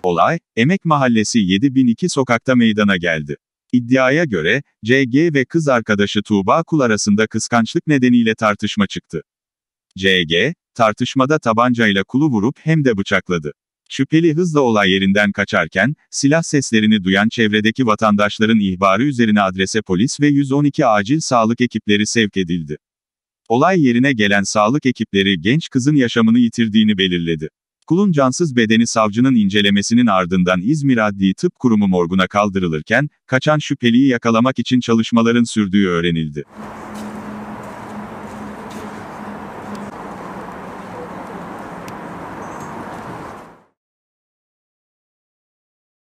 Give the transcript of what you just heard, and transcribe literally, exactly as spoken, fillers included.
Olay, Emek Mahallesi yedi bin iki sokakta meydana geldi. İddiaya göre, C G ve kız arkadaşı Tuğba Kul arasında kıskançlık nedeniyle tartışma çıktı. C G, tartışmada tabancayla Kul'u vurup hem de bıçakladı. Şüpheli hızla olay yerinden kaçarken, silah seslerini duyan çevredeki vatandaşların ihbarı üzerine adrese polis ve yüz on iki acil sağlık ekipleri sevk edildi. Olay yerine gelen sağlık ekipleri genç kızın yaşamını yitirdiğini belirledi. Kul'un cansız bedeni savcının incelemesinin ardından İzmir Adli Tıp Kurumu morguna kaldırılırken, kaçan şüpheliyi yakalamak için çalışmaların sürdüğü öğrenildi.